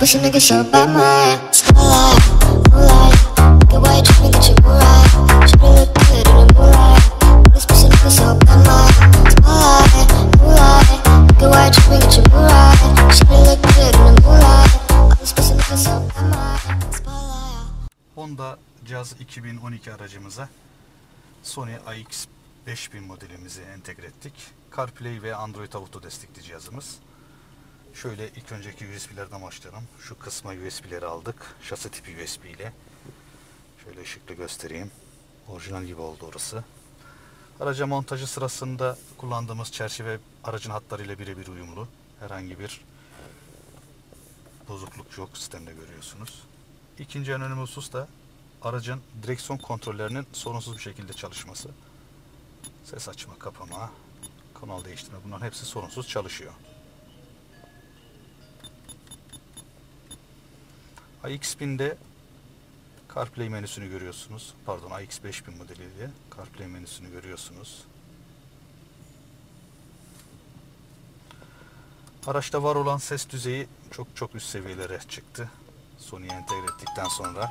pussy nigga so bad, my spotlight, moonlight. Get why you tryna get your mood right. Shoulda look good in the moonlight. This pussy nigga so bad, my spotlight, moonlight. Get why you tryna get your mood right. Shoulda look good in the moonlight. This pussy nigga so bad, my spotlight. Honda Jazz 2012 aracımıza Sony AX5000 modelimizi entegre ettik. CarPlay ve Android Auto destekli cihazımız. Şöyle ilk önceki USB'lerden başlayalım. Şu kısma USB'leri aldık. Şase tipi USB ile. Şöyle ışıklı göstereyim. Orijinal gibi oldu orası. Araca montajı sırasında kullandığımız çerçeve aracın hatlarıyla birebir uyumlu. Herhangi bir bozukluk yok, sistemde görüyorsunuz. İkinci en önemli husus da aracın direksiyon kontrollerinin sorunsuz bir şekilde çalışması. Ses açma, kapama, kanal değiştirme, bunların hepsi sorunsuz çalışıyor. AX1000'de CarPlay menüsünü görüyorsunuz. Pardon, AX5000 modeliyle CarPlay menüsünü görüyorsunuz. Araçta var olan ses düzeyi çok üst seviyelere çıktı. Sony'ye entegre ettikten sonra.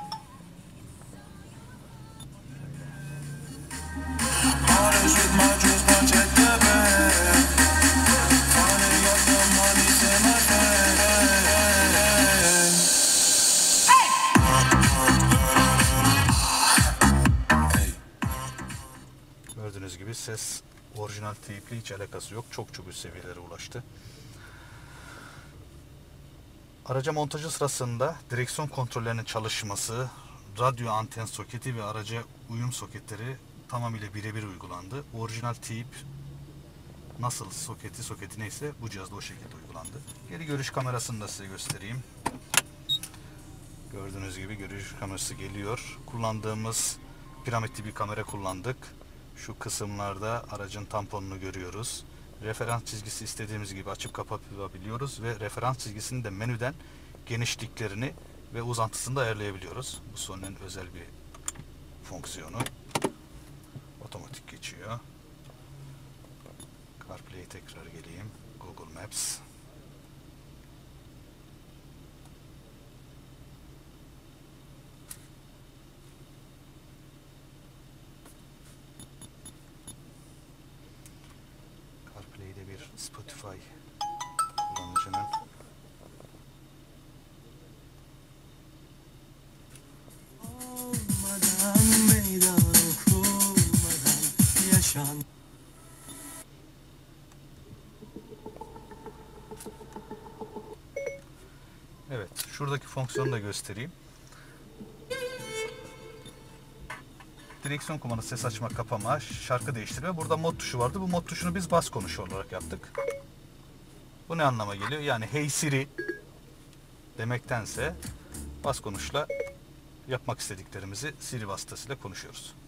Gördüğünüz gibi ses orijinal teyple hiç alakası yok. Çok üst seviyelere ulaştı. Araca montajı sırasında direksiyon kontrollerinin çalışması, radyo anten soketi ve araca uyum soketleri tamamıyla birebir uygulandı. Orijinal teyp nasıl soketi neyse bu cihazda o şekilde uygulandı. Geri görüş kamerasını da size göstereyim. Gördüğünüz gibi görüş kamerası geliyor. Kullandığımız piramit bir kamera kullandık. Şu kısımlarda aracın tamponunu görüyoruz. Referans çizgisi istediğimiz gibi açıp kapatabiliyoruz ve referans çizgisini de menüden genişliklerini ve uzantısını da ayarlayabiliyoruz. Bu Sony'nin özel bir fonksiyonu. Otomatik geçiyor. CarPlay'e tekrar geleyim. Google Maps. CarPlay'de bir Spotify kullanıcının evet, şuradaki fonksiyonu da göstereyim. Direksiyon kumandası, ses açma, kapama, şarkı değiştirme. Burada mod tuşu vardı. Bu mod tuşunu biz bas konuş olarak yaptık. Bu ne anlama geliyor? Yani Hey Siri demektense bas konuşla yapmak istediklerimizi Siri vasıtasıyla konuşuyoruz.